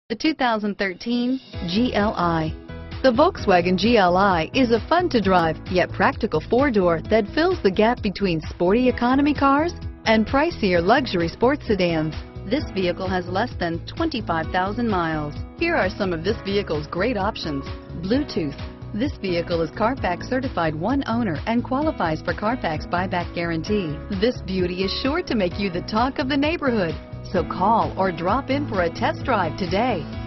The 2013 GLI. The Volkswagen GLI is a fun-to-drive, yet practical four-door that fills the gap between sporty economy cars and pricier luxury sports sedans. This vehicle has less than 25,000 miles. Here are some of this vehicle's great options: Bluetooth. This vehicle is Carfax certified one owner and qualifies for Carfax buyback guarantee. This beauty is sure to make you the talk of the neighborhood. So call or drop in for a test drive today.